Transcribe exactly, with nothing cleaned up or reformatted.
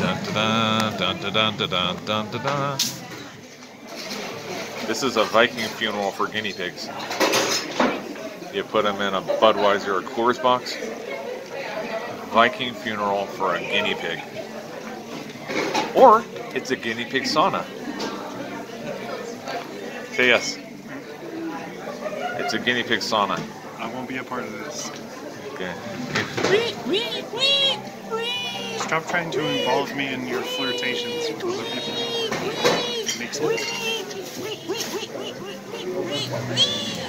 Dun, dun, dun, dun, dun, dun, dun, dun, dun. This is a Viking funeral for guinea pigs. You put them in a Budweiser or Coors box. Viking funeral for a guinea pig. Or it's a guinea pig sauna. Say yes. It's a guinea pig sauna. I won't be a part of this. Okay. Stop trying to involve me in your flirtations with other people. It makes me...